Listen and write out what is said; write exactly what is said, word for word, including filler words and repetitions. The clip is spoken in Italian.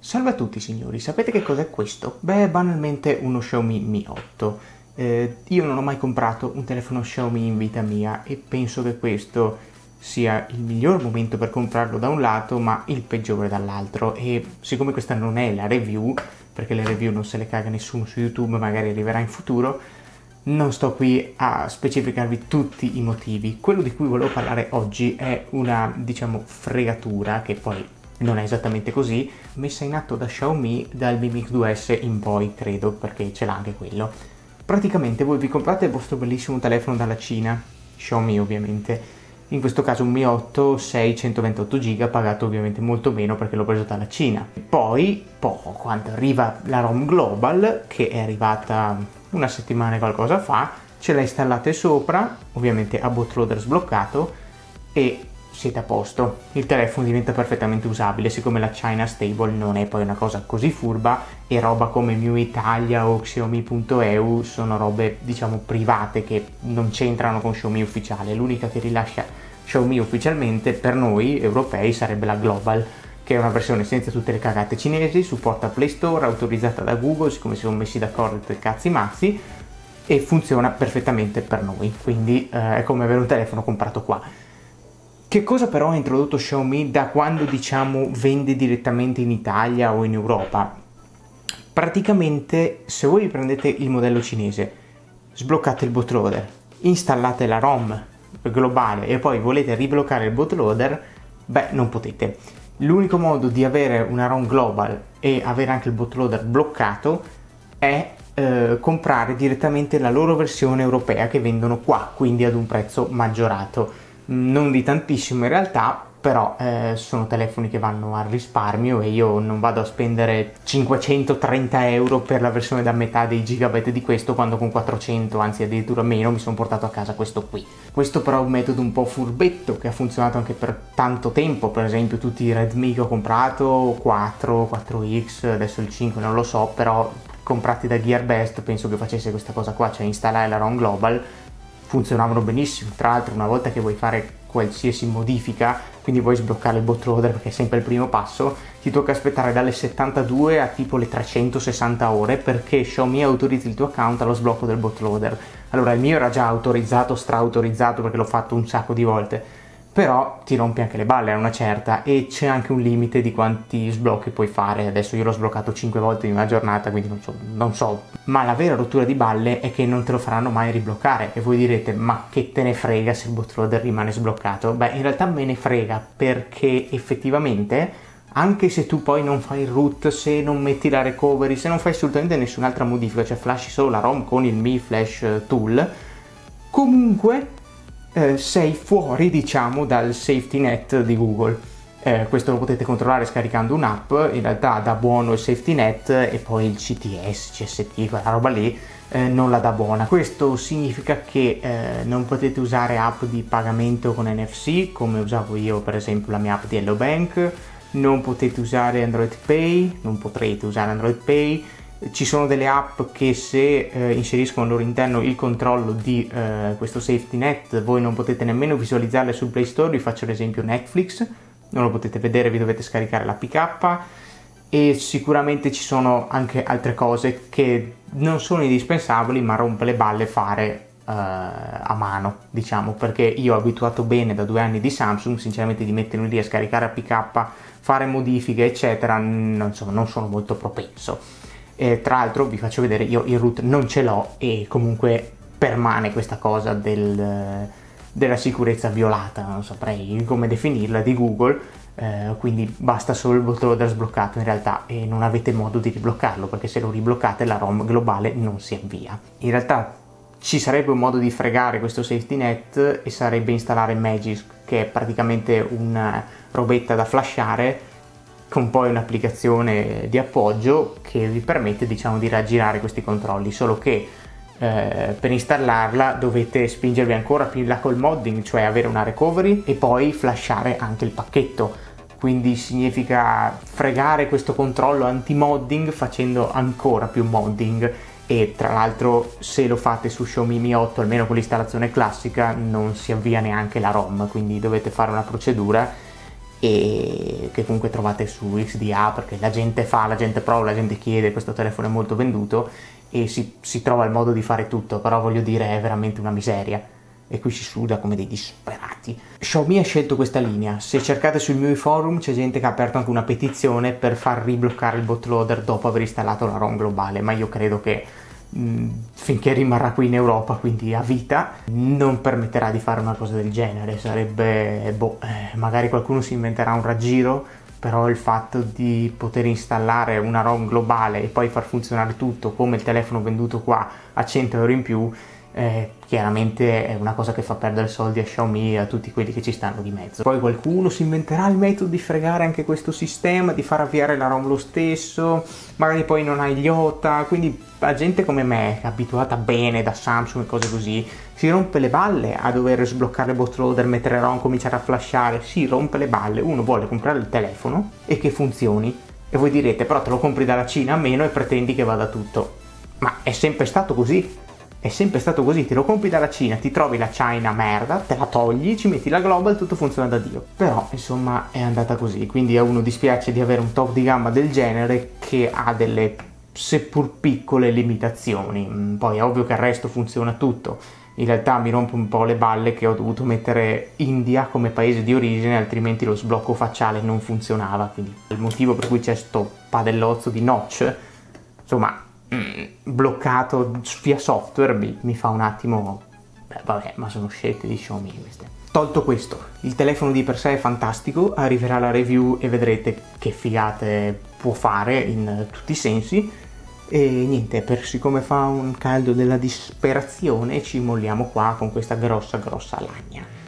Salve a tutti signori, sapete che cos'è questo? Beh, banalmente uno Xiaomi Mi otto. Eh, io non ho mai comprato un telefono Xiaomi in vita mia e penso che questo sia il miglior momento per comprarlo da un lato, ma il peggiore dall'altro. E siccome questa non è la review, perché le review non se le caga nessuno su YouTube, magari arriverà in futuro, non sto qui a specificarvi tutti i motivi. Quello di cui volevo parlare oggi è una, diciamo, fregatura, che poi non è esattamente così, messa in atto da Xiaomi dal Mi Mix due S in poi, credo, perché ce l'ha anche quello. Praticamente voi vi comprate il vostro bellissimo telefono dalla Cina, Xiaomi ovviamente, in questo caso un Mi otto sei centoventotto giga, pagato ovviamente molto meno perché l'ho preso dalla Cina. Poi, poco, quando arriva la ROM Global, che è arrivata una settimana e qualcosa fa, ce la installate sopra, ovviamente a bootloader sbloccato, e siete a posto. Il telefono diventa perfettamente usabile, siccome la China Stable non è poi una cosa così furba e roba come Miu Italia o Xiaomi punto E U sono robe, diciamo, private che non c'entrano con Xiaomi ufficiale. L'unica che rilascia Xiaomi ufficialmente per noi europei sarebbe la Global, che è una versione senza tutte le cagate cinesi, supporta Play Store, autorizzata da Google, siccome si sono messi d'accordo tutti i cazzi mazzi, e funziona perfettamente per noi, quindi eh, è come avere un telefono comprato qua. Che cosa però ha introdotto Xiaomi da quando, diciamo, vende direttamente in Italia o in Europa? Praticamente, se voi prendete il modello cinese, sbloccate il bootloader, installate la ROM globale e poi volete ribloccare il bootloader, beh, non potete. L'unico modo di avere una ROM global e avere anche il bootloader bloccato è eh, comprare direttamente la loro versione europea che vendono qua, quindi ad un prezzo maggiorato. Non di tantissimo in realtà, però eh, sono telefoni che vanno al risparmio e io non vado a spendere cinquecentotrenta euro per la versione da metà dei gigabyte di questo, quando con quattrocento, anzi addirittura meno, mi sono portato a casa questo qui. Questo però è un metodo un po' furbetto che ha funzionato anche per tanto tempo. Per esempio tutti i Redmi che ho comprato, quattro, quattro X, adesso il cinque non lo so, però comprati da Gearbest, penso che facesse questa cosa qua, cioè installare la ROM global, funzionavano benissimo. Tra l'altro, una volta che vuoi fare qualsiasi modifica, quindi vuoi sbloccare il bootloader, perché è sempre il primo passo, ti tocca aspettare dalle settantadue a tipo le trecentosessanta ore perché Xiaomi autorizzi il tuo account allo sblocco del bootloader. Allora, il mio era già autorizzato, stra-autorizzato, perché l'ho fatto un sacco di volte, però ti rompi anche le balle a una certa, e c'è anche un limite di quanti sblocchi puoi fare. Adesso io l'ho sbloccato cinque volte in una giornata, quindi non so, non so. Ma la vera rottura di balle è che non te lo faranno mai ribloccare, e voi direte: ma che te ne frega se il bootloader rimane sbloccato? Beh, in realtà me ne frega, perché effettivamente, anche se tu poi non fai il root, se non metti la recovery, se non fai assolutamente nessun'altra modifica, cioè flashi solo la ROM con il Mi Flash Tool, comunque Eh, sei fuori, diciamo, dal safety net di Google. Eh, questo lo potete controllare scaricando un'app. In realtà dà buono il safety net, e poi il C T S, C S T, quella roba lì, eh, non la dà buona. Questo significa che eh, non potete usare app di pagamento con N F C, come usavo io per esempio la mia app di Hello Bank, non potete usare Android Pay, non potrete usare Android Pay. Ci sono delle app che se eh, inseriscono al loro interno il controllo di eh, questo safety net, voi non potete nemmeno visualizzarle sul Play Store. Vi faccio l'esempio Netflix, non lo potete vedere, vi dovete scaricare l'A P K, e sicuramente ci sono anche altre cose che non sono indispensabili, ma rompe le balle fare eh, a mano, diciamo, perché io ho abituato bene da due anni di Samsung, sinceramente, di mettermi lì a scaricare A P K, fare modifiche eccetera, non, so, non sono molto propenso. E tra l'altro vi faccio vedere, io il root non ce l'ho e comunque permane questa cosa del, della sicurezza violata, non saprei come definirla, di Google, eh, quindi basta solo il bootloader sbloccato in realtà, e non avete modo di ribloccarlo, perché se lo ribloccate la ROM globale non si avvia. In realtà ci sarebbe un modo di fregare questo safety net, e sarebbe installare Magisk, che è praticamente una robetta da flashare con poi un'applicazione di appoggio che vi permette, diciamo, di raggirare questi controlli, solo che eh, per installarla dovete spingervi ancora più in là col modding, cioè avere una recovery e poi flashare anche il pacchetto. Quindi significa fregare questo controllo anti-modding facendo ancora più modding, e tra l'altro se lo fate su Xiaomi Mi otto, almeno con l'installazione classica, non si avvia neanche la ROM, quindi dovete fare una procedura e che comunque trovate su X D A, perché la gente fa, la gente prova, la gente chiede, questo telefono è molto venduto e si, si trova il modo di fare tutto, però voglio dire è veramente una miseria e qui si suda come dei disperati. Xiaomi ha scelto questa linea, se cercate sui miei forum c'è gente che ha aperto anche una petizione per far ribloccare il bootloader dopo aver installato la ROM globale, ma io credo che mh, finché rimarrà qui in Europa, quindi a vita, non permetterà di fare una cosa del genere. Sarebbe, boh, eh, magari qualcuno si inventerà un raggiro, però il fatto di poter installare una ROM globale e poi far funzionare tutto come il telefono venduto qua a cento euro in più, Eh, chiaramente è una cosa che fa perdere soldi a Xiaomi e a tutti quelli che ci stanno di mezzo. Poi qualcuno si inventerà il metodo di fregare anche questo sistema, di far avviare la ROM lo stesso, magari poi non hai gli O T A, quindi la gente come me, abituata bene da Samsung e cose così, si rompe le balle a dover sbloccare il bootloader, mettere ROM, cominciare a flashare, si rompe le balle. Uno vuole comprare il telefono e che funzioni, e voi direte però te lo compri dalla Cina a meno e pretendi che vada tutto, ma è sempre stato così. È sempre stato così, te lo compri dalla Cina, ti trovi la China merda, te la togli, ci metti la global, tutto funziona da Dio. Però, insomma, è andata così, quindi a uno dispiace di avere un top di gamma del genere che ha delle seppur piccole limitazioni. Poi è ovvio che il resto funziona tutto. In realtà mi rompe un po' le balle che ho dovuto mettere India come paese di origine, altrimenti lo sblocco facciale non funzionava, quindi il motivo per cui c'è sto padellozzo di notch, insomma, bloccato via software mi, mi fa un attimo, beh, vabbè, ma sono scelte di Xiaomi queste. Tolto questo, il telefono di per sé è fantastico, arriverà la review e vedrete che figate può fare in tutti i sensi. E niente, per siccome fa un caldo della disperazione ci molliamo qua con questa grossa grossa lagna.